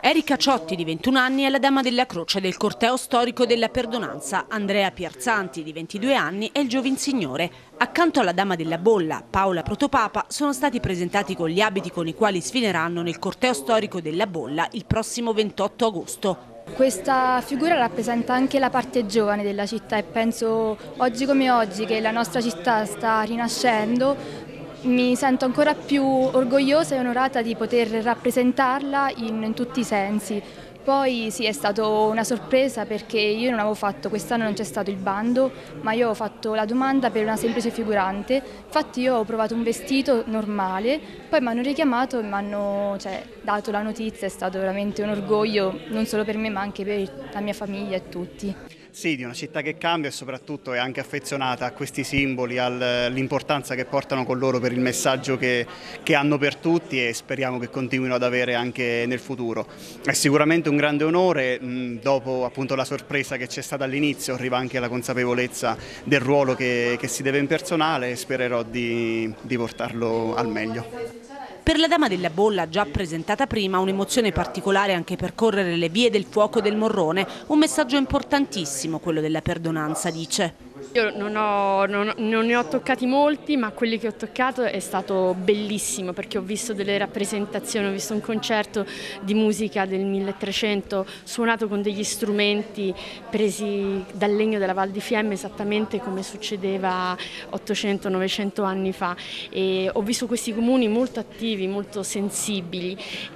Erika Ciotti, di 21 anni, è la dama della croce del corteo storico della Perdonanza. Andrea Pierzanti, di 22 anni, è il giovinsignore. Accanto alla dama della bolla, Paola Protopapa, sono stati presentati con gli abiti con i quali sfileranno nel corteo storico della bolla il prossimo 28 agosto. Questa figura rappresenta anche la parte giovane della città e penso oggi come oggi che la nostra città sta rinascendo. Mi sento ancora più orgogliosa e onorata di poter rappresentarla in tutti i sensi. Poi sì, è stata una sorpresa perché io non avevo fatto, quest'anno non c'è stato il bando, ma io ho fatto la domanda per una semplice figurante. Infatti io ho provato un vestito normale, poi mi hanno richiamato e mi hanno dato la notizia, è stato veramente un orgoglio non solo per me ma anche per la mia famiglia e tutti. Sì, di una città che cambia e soprattutto è anche affezionata a questi simboli, all'importanza che portano con loro per il messaggio che hanno per tutti e speriamo che continuino ad avere anche nel futuro. È sicuramente un grande onore, dopo appunto la sorpresa che c'è stata all'inizio arriva anche la consapevolezza del ruolo che si deve impersonare e spererò di portarlo al meglio. Per la dama della bolla, già presentata prima, un'emozione particolare anche percorrere le vie del fuoco del Morrone, un messaggio importantissimo, quello della perdonanza, dice. Io non ne ho toccati molti, ma quelli che ho toccato è stato bellissimo perché ho visto delle rappresentazioni, ho visto un concerto di musica del 1300 suonato con degli strumenti presi dal legno della Val di Fiemme esattamente come succedeva 800-900 anni fa. E ho visto questi comuni molto attivi, molto sensibili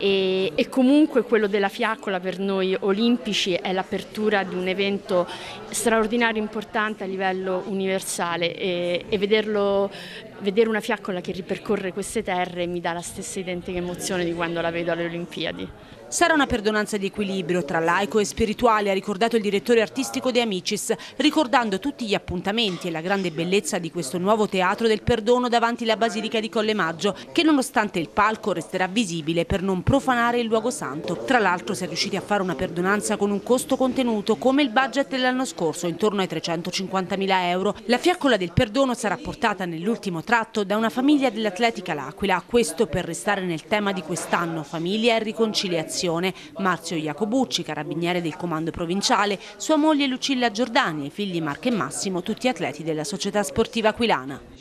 e comunque quello della fiaccola per noi olimpici è l'apertura di un evento straordinario, importante a livello universale e vedere una fiaccola che ripercorre queste terre mi dà la stessa identica emozione di quando la vedo alle Olimpiadi. Sarà una perdonanza di equilibrio tra laico e spirituale, ha ricordato il direttore artistico De Amicis, ricordando tutti gli appuntamenti e la grande bellezza di questo nuovo teatro del perdono davanti alla Basilica di Colle Maggio, che nonostante il palco resterà visibile per non profanare il luogo santo. Tra l'altro si è riusciti a fare una perdonanza con un costo contenuto come il budget dell'anno scorso, intorno ai 350.000 euro. La fiaccola del perdono sarà portata nell'ultimo tratto da una famiglia dell'Atletica L'Aquila, questo per restare nel tema di quest'anno, famiglia e riconciliazione. Marzio Iacobucci, carabiniere del comando provinciale, sua moglie Lucilla Giordani e i figli Marco e Massimo, tutti atleti della società sportiva aquilana.